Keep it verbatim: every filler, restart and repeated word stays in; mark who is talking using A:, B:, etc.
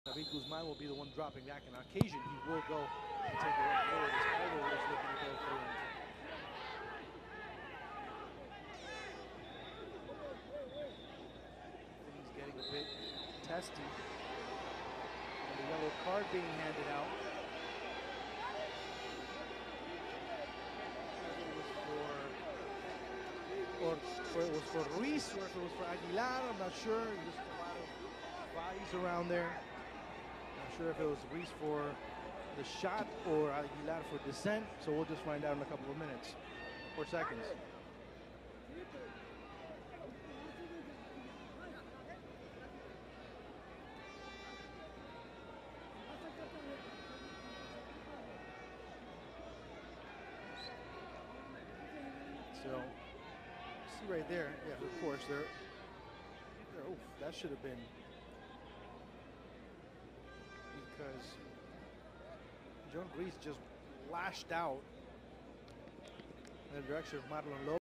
A: David Guzman will be the one dropping back. On occasion, he will go and take a run forward. As Aldo was looking to go through. Things getting a bit testy. And the yellow card being handed out. Or, or it was for Ruiz, or if it was for Aguilar, I'm not sure. Just a lot of bodies around there. Not sure if it was Ruiz for the shot or Aguilar for descent, so we'll just find out in a couple of minutes or seconds. So, see right there, yeah, of course, there. there oof, that should have been because John Ruiz just lashed out in the direction of Marlon Lopez.